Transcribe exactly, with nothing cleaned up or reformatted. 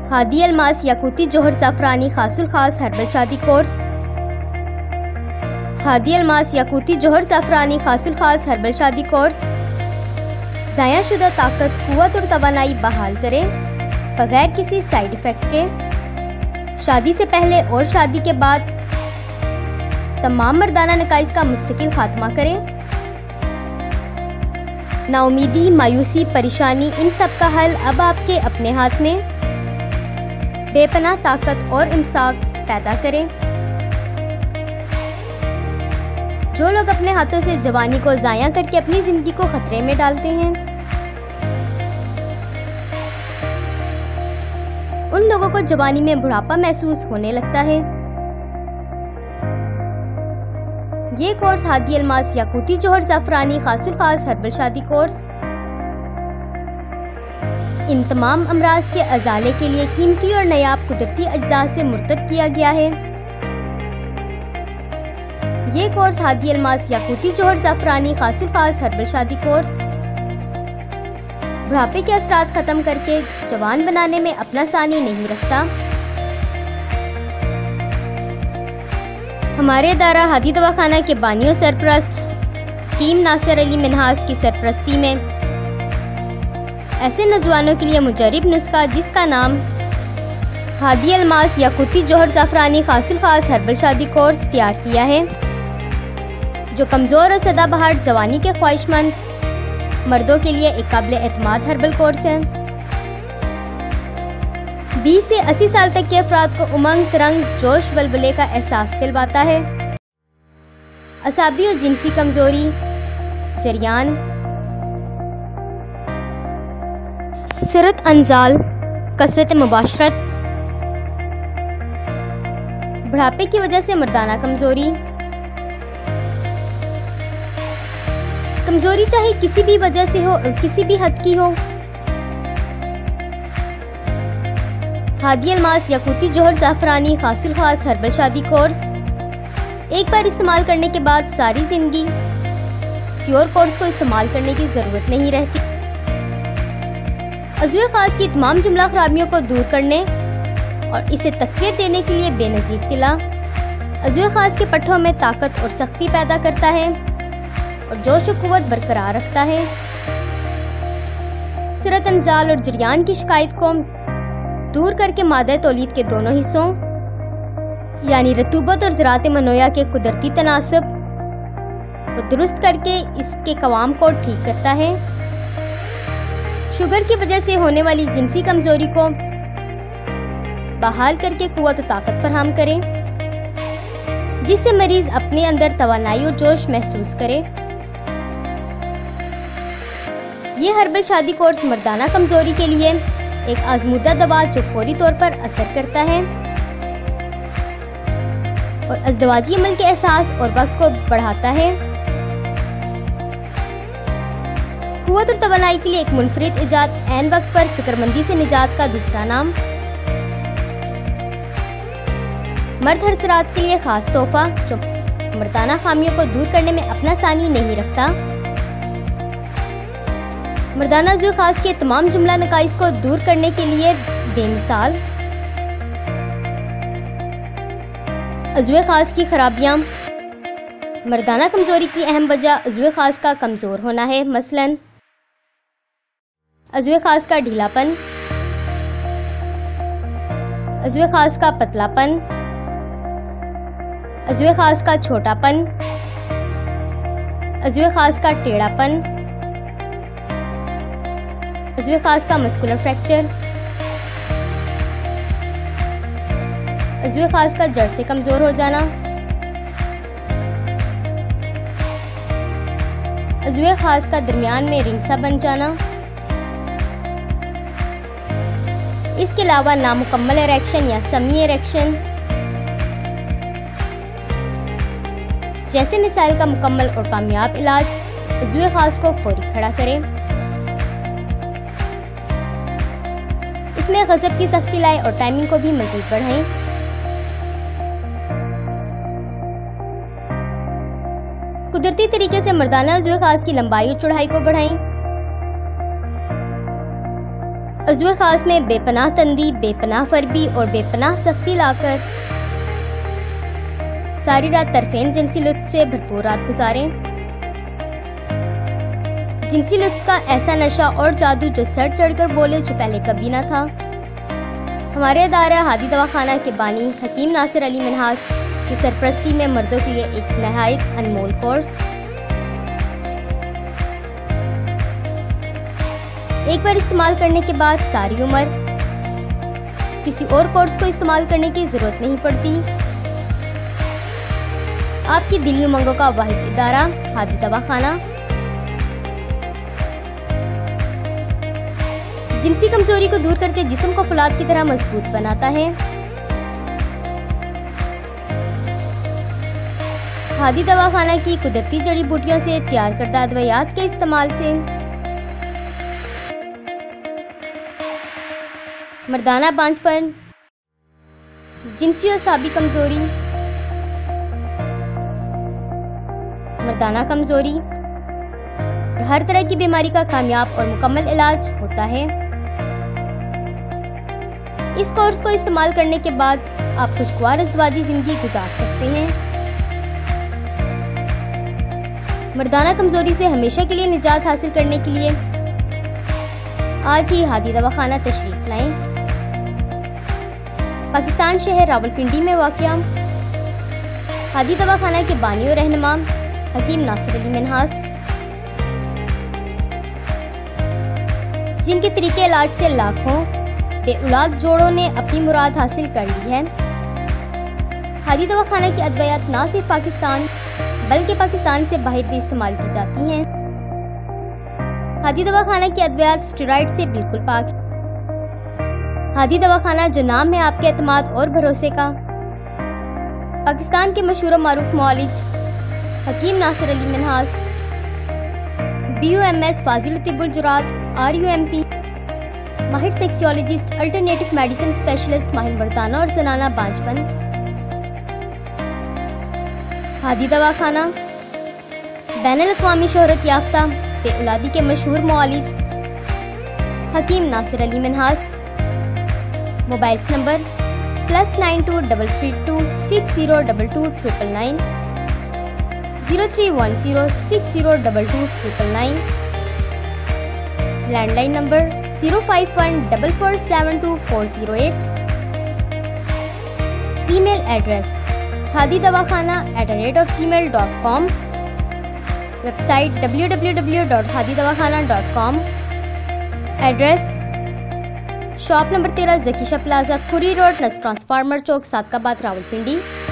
ہادی الماس یاقوتی جوہر زعفرانی خاص الخاص ہربل شادی کورس. ہادی الماس یاقوتی جوہر زعفرانی خاص الخاص ہربل شادی کورس ضائع شدہ طاقت، قوت اور توانائی بحال کرے بغیر کسی سائیڈ افیکٹ کے. شادی سے پہلے اور شادی کے بعد تمام مردانہ نقائص کا مستقل خاتمہ کرے. نا امیدی، مایوسی، پریشانی، ان سب کا حل اب آپ کے اپنے ہاتھ میں. بے پناہ طاقت اور امساک پیدا کریں. جو لوگ اپنے ہاتھوں سے جوانی کو ضائع کر کے اپنی زندگی کو خطرے میں ڈالتے ہیں، ان لوگوں کو جوانی میں بڑھاپا محسوس ہونے لگتا ہے. یہ کورس ہادی الماس یاقوتی جوہر زعفرانی خاص الخاص ہربل شادی کورس ان تمام امراض کے ازالے کے لیے قیمتی اور نایاب قدرتی اجزاء سے مرتب کیا گیا ہے. یہ کورس ہادی الماس یاقوتی جوہر زعفرانی خاص الخاص ہربل شادی کورس بڑھاپے کے اثرات ختم کر کے جوان بنانے میں اپنا ثانی نہیں رکھتا. ہمارے ادارہ ہادی دواخانہ کے بانی و سرپرست حکیم ناصر علی منہاس کی سرپرستی میں ایسے نوجوانوں کے لیے مجرب نسخہ جس کا نام ہادی الماس یاقوتی جوہر زعفرانی خاص الخاص ہربل شادی کورس تیار کیا ہے، جو کمزور اور سدا بہار جوانی کے خواہش مند مردوں کے لیے ایک قابل اعتماد ہربل کورس ہے. بیس سے اسی سال تک کے افراد کو امنگ، ترنگ، جوش، ولولے کا احساس دلواتا ہے. اعصابی اور جنسی کمزوری، جریان، سرت انزال، کثرت مباشرت، بڑھاپے کی وجہ سے مردانہ کمزوری. کمزوری چاہے کسی بھی وجہ سے ہو اور کسی بھی حد کی ہو، ہادی الماس یاقوتی جوہر زعفرانی خاص الخاص ہربل شادی کورس ایک بار استعمال کرنے کے بعد ساری زندگی کسی اور کورس کو استعمال کرنے کی ضرورت نہیں رہتی. عضو خاص کی تمام جملہ خرابیوں کو دور کرنے اور اسے تقویت دینے کے لیے بے نظیر قلعہ عضو خاص کے پٹھوں میں طاقت اور سختی پیدا کرتا ہے اور جوش و قوت برقرار رکھتا ہے. سرت انزال اور جریان کی شکایت کو دور کر کے مادہ تولید کے دونوں حصوں یعنی رطوبت اور ذرات منویہ کے قدرتی تناسب کو درست کر کے اس کے قوام کو ٹھیک کرتا ہے. شوگر کی وجہ سے ہونے والی جنسی کمزوری کو بحال کر کے قوت و طاقت فراہم کرے، جس سے مریض اپنے اندر توانائی اور جوش محسوس کرے. یہ ہربل شادی کورس مردانہ کمزوری کے لیے ایک آزمودہ دوا جو فوری طور پر اثر کرتا ہے اور ازدواجی عمل کے احساس اور وقت کو بڑھاتا ہے. قوت اور توانائی کے لیے ایک منفرد ایجاد، عین وقت پر فکر مندی سے نجات کا دوسرا نام. مرد حسرات کے لیے خاص تحفہ جو مردانہ خامیوں کو دور کرنے میں اپنا ثانی نہیں رکھتا. مردانہ عضو خاص کے تمام جملہ نقائص کو دور کرنے کے لیے بے مثال. عضو خاص کی خرابیاں. مردانہ کمزوری کی اہم وجہ عضو خاص کا کمزور ہونا ہے، مثلاً عضو خاص کا ڈھیلا پن، عضو خاص کا پتلا پن، عضو خاص کا چھوٹا پن، عضو خاص کا ٹیڑھا پن، عضو خاص کا مسکولر فریکچر، عضو خاص کا جڑ سے کمزور ہو جانا، عضو خاص کا درمیان میں رنگ سا بن جانا. اس کے علاوہ نامکمل اریکشن یا سمی اریکشن جیسے مسائل کا مکمل اور کامیاب علاج عضو خاص کو فوری کھڑا کرے. اس میں غضب کی سختی لائے اور ٹائمنگ کو بھی مزید بڑھائیں. قدرتی طریقے سے مردانہ عضو خاص کی لمبائی اور چوڑائی کو بڑھائیں. عضو خاص میں بے پناہ تندی، بے پناہ فربی اور بے پناہ سختی لا کر ساری رات طرفین جنسی لطف سے بھرپور رات گزاریں۔ جنسی لطف کا ایسا نشہ اور جادو جو سر چڑھ کر بولے جو پہلے کبھی نہ تھا۔ ہمارے ادارہ ہادی دواخانہ کے بانی حکیم ناصر علی منہاس کی سرپرستی میں مردوں کے لیے ایک نہایت انمول کورس۔ ایک بار استعمال کرنے کے بعد ساری عمر کسی اور کورس کو استعمال کرنے کی ضرورت نہیں پڑتی۔ آپ کی دلی امنگوں کا واحد ادارہ ہادی دواخانہ جنسی کمزوری کو دور کر کے جسم کو فولاد کی طرح مضبوط بناتا ہے۔ ہادی دواخانہ کی قدرتی جڑی بوٹیوں سے تیار کردہ ادویات کے استعمال سے مردانہ بانجھ پن، جنسی اور اعصابی کمزوری، مردانہ کمزوری اور ہر طرح کی بیماری کا کامیاب اور مکمل علاج ہوتا ہے۔ اس کورس کو استعمال کرنے کے بعد آپ خوشگوار ازدواجی زندگی گزار سکتے ہیں۔ مردانہ کمزوری سے ہمیشہ کے لیے نجات حاصل کرنے کے لیے آج ہی ہادی دواخانہ تشریف لائیں۔ پاکستان شہر راولپنڈی میں واقع ہادی دواخانہ کے بانی اور رہنما حکیم ناصر علی منہاس، جن کے طریقے علاج سے لاکھوں بے اولاد جوڑوں نے اپنی مراد حاصل کر لی ہے۔ ہادی دواخانہ کی ادویات نہ صرف پاکستان بلکہ پاکستان سے باہر بھی استعمال کی جاتی ہیں۔ ہادی دواخانہ کی ادویات اسٹیرائڈ سے بالکل پاک۔ ہادی دواخانہ جو نام ہے آپ کے اعتماد اور بھروسے کا، پاکستان کے مشہور و معروف معالج حکیم Nasir Ali Minhas, B U M S فاضل طب الجراحات، آر یو ایم پی ماہر سیکسیولوجسٹ، الٹرنیٹو میڈیسن اسپیشلسٹ، ماہر مردانہ اور زنانہ بانجھ پن۔ ہادی دواخانہ بین الاقوامی شہرت یافتہ بے اولادی کے مشہور معالج حکیم Nasir Ali Minhas. Mobiles number plus nine two double three two six zero double two triple nine, zero three one zero six zero double two triple nine, landline number zero five one double four seven two four zero eight, email address Hadi Dawakhana at the rate of Gmail dot com, website W W W dot Hadi Dawakhana dot com, address shop number تیرہ ذکیشہ plaza, Khari road, نس transformer چوک، سادق آباد، راولپنڈی۔